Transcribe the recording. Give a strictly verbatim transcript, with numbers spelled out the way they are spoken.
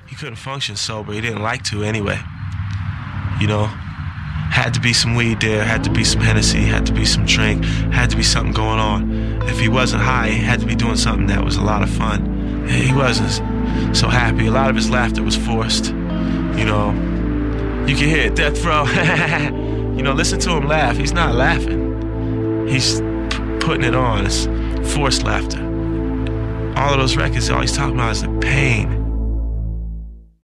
he couldn't function sober. He didn't like to anyway. You know, had to be some weed there, had to be some Hennessy, had to be some drink, had to be something going on. If he wasn't high, he had to be doing something that was a lot of fun. He wasn't so happy. A lot of his laughter was forced. You know, you can hear it, Death Row. You know, listen to him laugh. He's not laughing. He's p putting it on. It's forced laughter. All of those records, all he's talking about is the pain.